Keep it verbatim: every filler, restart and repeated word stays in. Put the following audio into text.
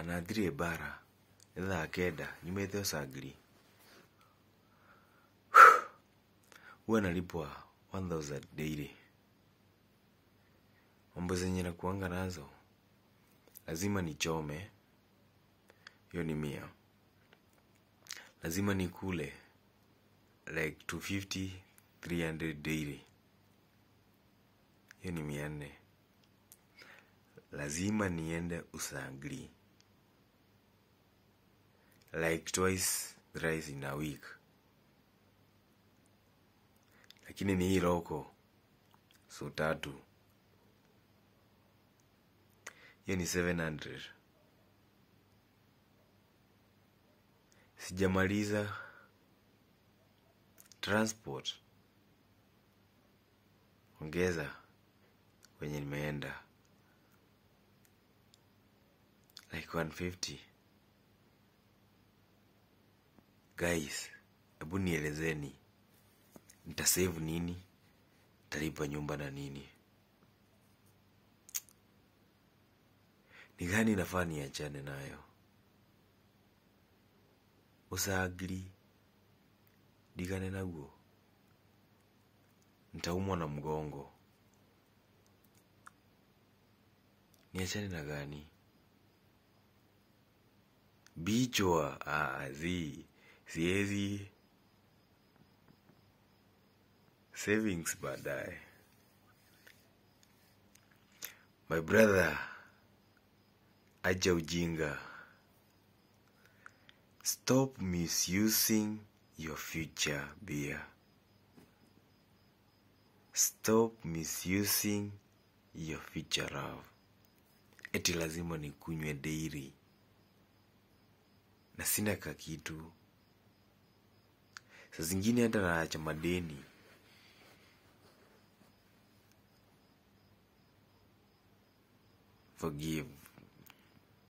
anathire bara thaa kenda nyumete Usagri. Huwa nalipwa one thousand daily. Mambo zenye nakuanga nazo lazima nichome, hiyo ni mia. Lazima nikule like two fifty three hundred daily, hiyo ni mia nne. Lazima niende Usagri like twice thrice in a week. Lakini ni hii loko so tatu, hiyo ni seven hundred. Sijamaliza transport, ongeza kwenye nimeenda like one fifty. Guys, hebu nielezeni nitasave nini, nitalipa nyumba na nini? Ni gani nafaa niachane nayo? Usagri digane naguo, nitaumwa na mgongo. Niachane na gani? Bichwa, ah, zi siezi. Savings baadaye. My brother, acha ujinga. Stop misusing your future beer. Stop misusing your future love. Eti lazima nikunywe daily na sina kakitu. Saa zingine hata naacha madeni. Forgive.